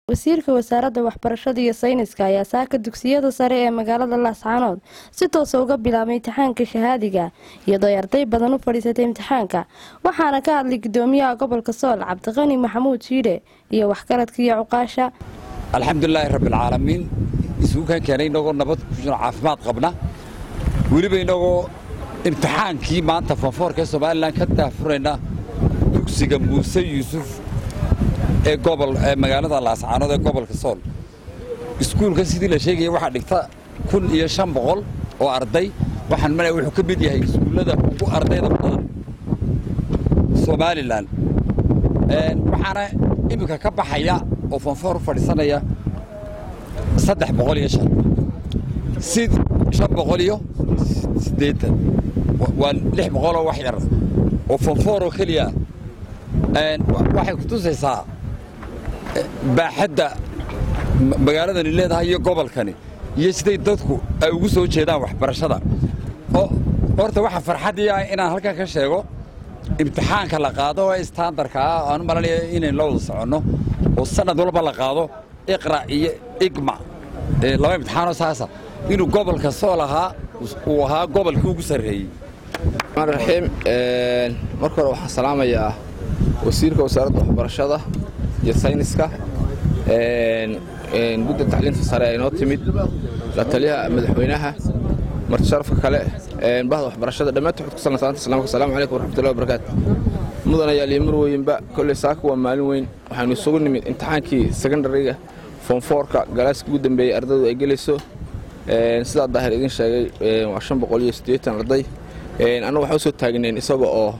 wasiirka wasaaradda waxbarashada iyo sayniska ayaa saaka dugsiyada sare ee magaalada Laascaanood si toos ah uga bilaabay imtixaanka shahaadiga iyadoo arday badan u fadhiisatay imtixaanka waxaana ka hadlay gudoomiyaha gobolka Sool Cabdiqani Maxamuud Shiire iyo waxgaradka iyo cuqaasha alxamdulilaahi rabbil caalamiin isugu keenay inagoo nabad ku jiro caafimaad qabna waliba inagoo imtixaankii maanta fanfoorka Soomaaliland ka daafurayna dugsiga Muuse Yuusuf ee gobol magaalada Laascaanood ee gobolka Sool iskuulka sidii la sheegay waxa dhigta 1500 oo arday waxaan malay wuxuu ka mid yahay iskuulada ugu ardayda badan Soomaaliland waxaana imika ka baxaya oo fanfoor fadhiisanaya 305 sid 580 waa 600 wax yar oo fanfoor oo kaliya waxay ku tusaysaa baaxadda magaaladan leedahay iyo gobolkani iyo siday dadku ay ugu soo jeedaan waxbarashada oo horta waxa farxadii ah inaan halka ka sheego imtixaanka la qaado ee standardka ah aan malanayo inay la wada socono oo sanad walba la qaado iqra iyo igma laba imtixaano saasa inuu gobolka Sool ahaa uu ahaa gobolkii ugu sareeyay marxim marka hore waxaan salaamayaa wasiirka wasaaradda waxbarashada iyo sayniska gudda tacliinta sare ay noo timid la taliyaha madaxweynaha marti sharafka kale bahda waxbarashada dhamaantood ku salaamantaa salaamka salaamu calaykum waraxmatullaahi wabarakaatuh mudana ayaa liimar weynba kulli saaka waa maalin weyn waxaanu isugu nimid imtixaankii secondary-ga form 4ka galaaska ugu dambeeyay ardaydu ay galayso sida daahir idin sheegay waa 580 arday anagu waxaan soo taagneen isaga oo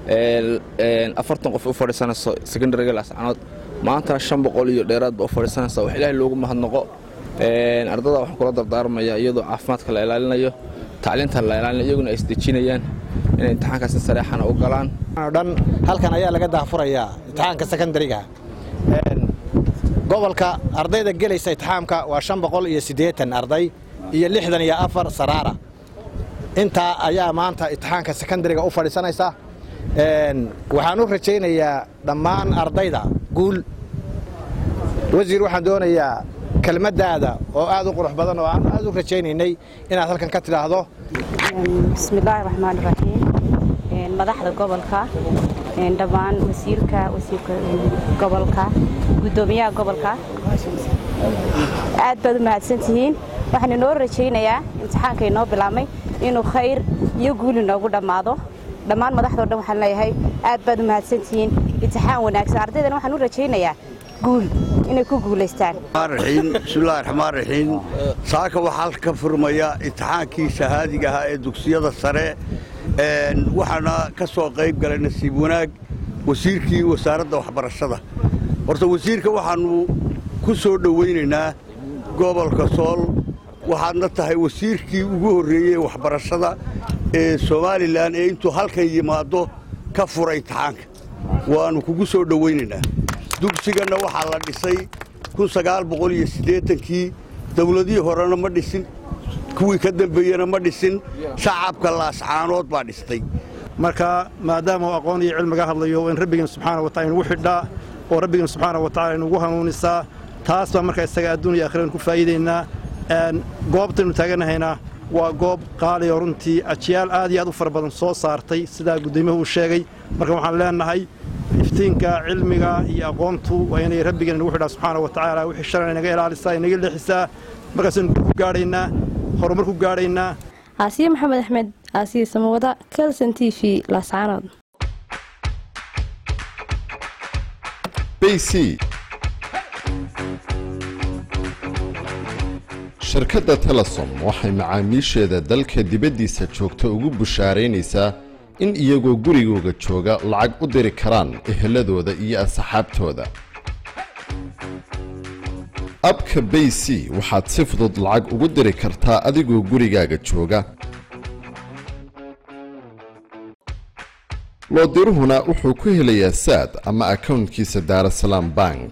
40 qof u fadhiisanayso secondary-ga Laascaanood maanta 500 iyo dheeraad u fadhiisanayso wax ilaahay loogu mahadnaqo ardayda waxaan kula dardaarmayaa iyadoo caafimaadka la ilaalinayo tacliinta la ilaalinayo iyaguna ay isdejinayaan inay imtixaankaas sareexana u galaan dhan halkan ayaa laga daafurayaa imtixaanka secondary-ga gobolka ardayda galaysa imtixaanka waa 580 arday iyo 64 saraara inta ayaa maanta imtixaanka secondary-ga u fadhiisanaysa waxaan u rajaynayaa dhammaan ardayda guul wasiir waxaan doonayaa kelmadaada oo aad u qurux badan oo aan aad u rajaynaynay inaad halkan ka tiraahdo bismillaahir rahmaanir rahiim madaxda gobolka dhammaan wasiirka gobolka gudoomiyaha gobolka aad baad u mahadsantihiin waxaan inoo rajaynayaa imtixaanka inoo bilaabmay inuu khayr iyo guul inoogu dhammaado dhammaan madaxda dhan waxaan leeyahay aad baad u mahadsantihiin imtixaan wanaagsan ardaydan waxaan u rajaynayaa guul inay ku guuleystaan bismillaahir rahmaanir rahiim saaka waxa ka furmaya imtixaankii shahaadiga ah ee dugsiyada sare waxaana ka soo qayb galay nasiib wanaag wasiirkii wasaaradda waxbarashada horta wasiirka waxaanu ku soo dhaweynaynaa gobolka Sool waxaadna tahay wasiirkii ugu horeeyay waxbarashada ee Soomaaliland ee intuu halkan yimaado ka furay imtixaanka waanu kugu soo dhaweynaynaa dugsigana waxa la dhisay 1980kii dawladii horena ma dhisin kuwii ka dambeeyana ma dhisin shacabka Laascaanood baa dhistay marka maadaama aqoon iyo cilmiga hadlayo in rabbiga subxaanahu wa ta'ala inuu xidhaa oo rabbiga subxaanahu wa ta'ala inuu hanuunisaa taas baa marka isaga adduun iyo aakhirada ku faa'iideynaa goobtaynu taaganahayna waa goob qaali oo runtii ajiyaal aad iyo aad u fara badan soo saartay sida gudoomiyaha uu sheegay marka waxaan leenahay iftiinka cilmiga iyo aqoontu waa inay rabbiga inuu xidhaa subxaanahu wa ta'ala wixii sharci inaga ilaalisaa inaga leexisaa markaasaynu ku gaadhaynaa horumar ku gaadhaynaa Asiya Maxamed Axmed Asiya Samawada Kalsan TV Laascaanood BC shirkadda Telesom waxay macaamiisheeda dalka dibaddiisa joogta ugu bushaaraynaysaa in iyagoo gurigooda jooga lacag u diri karaan eheladooda iyo asxaabtooda abka BC waxaad si fudud lacag ugu diri kartaa adigoo gurigaaga jooga loo diruhuna wuxuu ku helayaa saad ama accountkiisa Daarasalaam Bank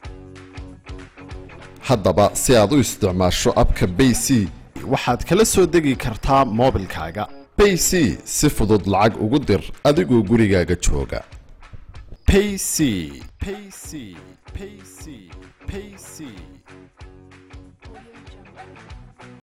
haddaba si aad u isticmaasho abka BC waxaad kala soo degi kartaa moobilkaaga BC si fudud lacag ugu dir adigoo gurigaaga jooga payc payc payc payc